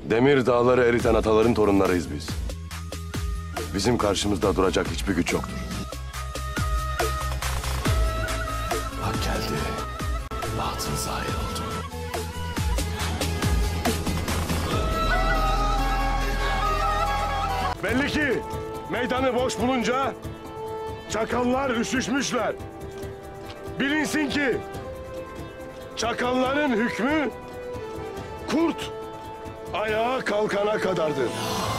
Demir dağları eriten ataların torunlarıyız biz. Bizim karşımızda duracak hiçbir güç yoktur. Hak geldi, batıl zahir oldu. Belli ki meydanı boş bulunca çakallar üşüşmüşler. Bilinsin ki çakalların hükmü kurt ayağa kalkana kadardır.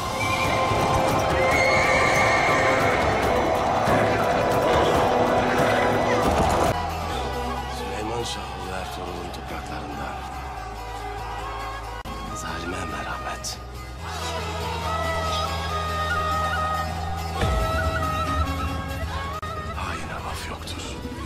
Süleyman Şah'ı Ertuğrul'un topraklarında zalime merhamet. Haine af yoktur.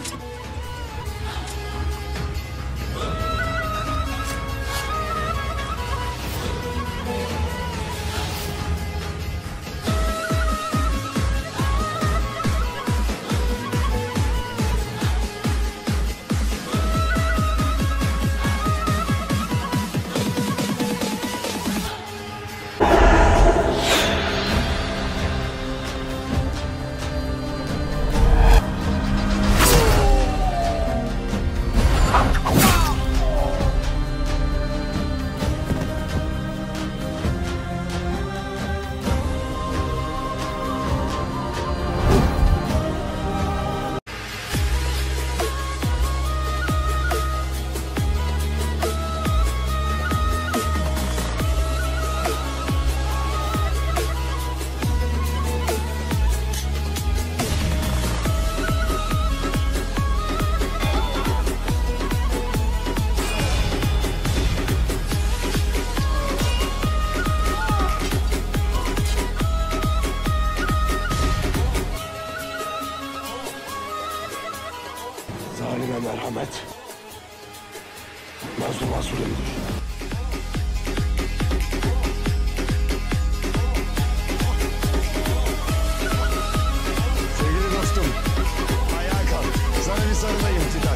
Zalime merhamet, mazluma zulümdür. Sevgili dostum, ayağa kalk. Sana bir sarılayım Titan.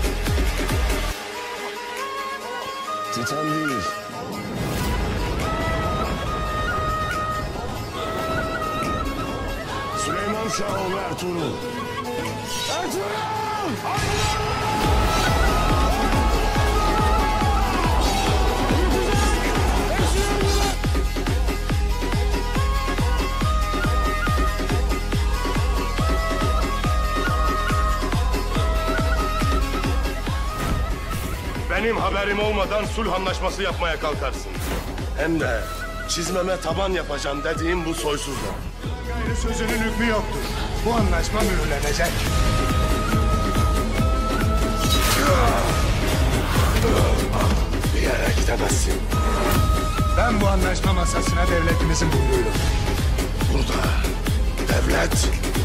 Titan değil. Süleyman Şah'ı Ertuğrul. Ertuğrul! Benim haberim olmadan sulh anlaşması yapmaya kalkarsın. Hem de çizmeme taban yapacağım dediğim bu soysuzla. Gayrı sözünün hükmü yoktur. Bu anlaşma mühürlenecek. Bir yere gidemezsin. Ben bu anlaşma masasına devletimizin buyruğuyla. Burada devlet